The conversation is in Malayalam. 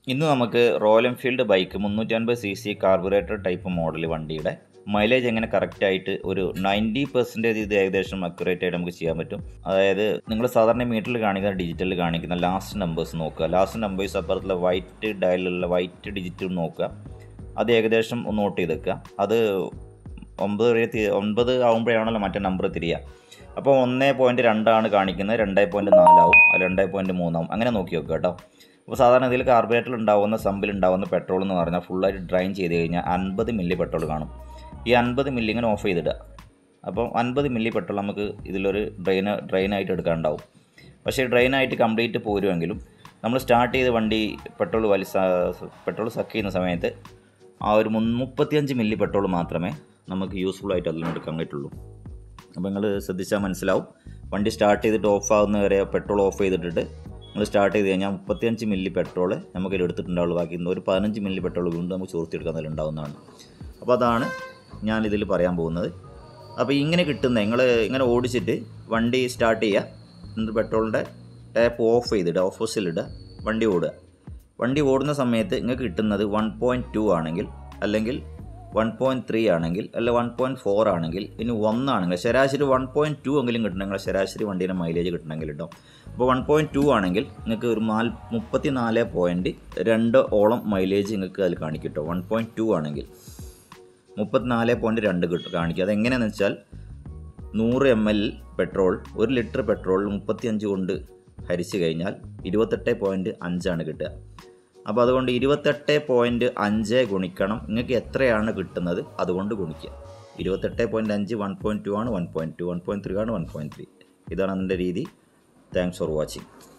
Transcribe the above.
ഇന്ന് നമുക്ക് Royal Enfield bike 350cc carburettor type model വണ്ടിയുടെ മൈലേജ് എങ്ങനെ കറക്റ്റായിട്ട് ഒരു 90% ഇത് ഏകദേശം അക്യുറേറ്റ് ആയിട്ട് നമുക്ക് ചെയ്യാൻ പറ്റും. അതായത് നിങ്ങൾ സാധാരണ മീറ്ററിൽ കാണിക്കുന്ന ഡിജിറ്റലിൽ കാണിക്കുന്ന ലാസ്റ്റ് നമ്പേഴ്സ് നോക്കുക. ലാസ്റ്റ് നമ്പേഴ്സ് അപ്പുറത്തുള്ള വൈറ്റ് ഡയലുള്ള വൈറ്റ് ഡിജിറ്റ് നോക്കുക. അത് ഏകദേശം ഒന്ന് നോട്ട് ചെയ്ത് വെക്കുക. അത് 9 ആകുമ്പോഴാണല്ലോ മറ്റേ നമ്പർ തിരിയുക. അപ്പോൾ 1.2 കാണിക്കുന്നത്, 2.4 ആവും, 2.3 ആവും, അങ്ങനെ നോക്കി വെക്കുക കേട്ടോ. അപ്പോൾ സാധാരണ ഇതിൽ കാർബറേറ്ററിൽ ഉണ്ടാവുന്ന സംബിലുണ്ടാവുന്ന പെട്രോൾ എന്ന് പറഞ്ഞാൽ ഫുള്ളായിട്ട് ഡ്രൈൻ ചെയ്ത് കഴിഞ്ഞാൽ 50 മില്ലി പെട്രോൾ കാണും. ഈ 50 മില്ലി ഇങ്ങനെ ഓഫ് ചെയ്തിടുക. അപ്പം 50 മില്ലി പെട്രോൾ നമുക്ക് ഇതിലൊരു ഡ്രെയിനായിട്ട് എടുക്കാനുണ്ടാവും. പക്ഷേ ഡ്രെയിനായിട്ട് കംപ്ലീറ്റ് പോരുമെങ്കിലും നമ്മൾ സ്റ്റാർട്ട് ചെയ്ത് വണ്ടി പെട്രോൾ സക്ക് ചെയ്യുന്ന സമയത്ത് ആ ഒരു 35 മില്ലി പെട്രോൾ മാത്രമേ നമുക്ക് യൂസ്ഫുൾ ആയിട്ട് അതിൽ നിന്ന് എടുക്കാൻ പറ്റുള്ളൂ. അപ്പോൾ നിങ്ങൾ ശ്രദ്ധിച്ചാൽ മനസ്സിലാവും. വണ്ടി സ്റ്റാർട്ട് ചെയ്തിട്ട് ഓഫ് ആകുന്ന വരെ പെട്രോൾ ഓഫ് ചെയ്തിട്ടിട്ട് നമ്മൾ സ്റ്റാർട്ട് ചെയ്ത് കഴിഞ്ഞാൽ 35 മില്ലി പെട്രോൾ നമുക്ക് ഇതിൽ എടുത്തിട്ടുണ്ടാവുള്ളൂ. ബാക്കി ഒരു 15 മില്ലി പെട്രോൾ വീണ്ടും നമുക്ക് ചോർത്തിയെടുക്കാൻ അതിൽ ഉണ്ടാവുന്നതാണ്. അപ്പോൾ അതാണ് ഞാനിതിൽ പറയാൻ പോകുന്നത്. അപ്പോൾ ഇങ്ങനെ കിട്ടുന്ന ഇങ്ങനെ ഓടിച്ചിട്ട് വണ്ടി സ്റ്റാർട്ട് ചെയ്യുക, എന്നിട്ട് പെട്രോളിൻ്റെ ടാപ്പ് ഓഫ് ചെയ്തിടുക, ഓപ്പോസിലിടുക, വണ്ടി ഓടുക. വണ്ടി ഓടുന്ന സമയത്ത് നിങ്ങൾക്ക് കിട്ടുന്നത് 1.2 ആണെങ്കിൽ, അല്ലെങ്കിൽ 1.3 ആണെങ്കിൽ, അല്ല 1.4 ആണെങ്കിൽ, ഇനി 1 ആണെങ്കിൽ, ശരാശരി 1.2 എങ്കിലും കിട്ടണമെങ്കിൽ ശരാശരി വണ്ടീൻ്റെ മൈലേജ് കിട്ടണമെങ്കിൽ കേട്ടോ. അപ്പോൾ 1.2 ആണെങ്കിൽ നിങ്ങൾക്ക് ഒരു 34.2 ഓളം മൈലേജ് നിങ്ങൾക്ക് അതിൽ കാണിക്കും കേട്ടോ. 1.2 ആണെങ്കിൽ 34.2 കാണിക്കും. അതെങ്ങനെയാണെന്ന് വെച്ചാൽ 100 ml പെട്രോൾ, 1 ലിറ്റർ പെട്രോൾ 35 കൊണ്ട് ഹരിച്ച് കഴിഞ്ഞാൽ 28.5 ആണ് കിട്ടുക. അപ്പോൾ അതുകൊണ്ട് 28.5 ഗുണിക്കണം, നിങ്ങൾക്ക് എത്രയാണ് കിട്ടുന്നത് അതുകൊണ്ട് ഗുണിക്കുക. 28.5 1.2 ആണ്, 1.2 1.3 ആണ്, 1.3. ഇതാണ് അതിൻ്റെ രീതി. Thanks for watching.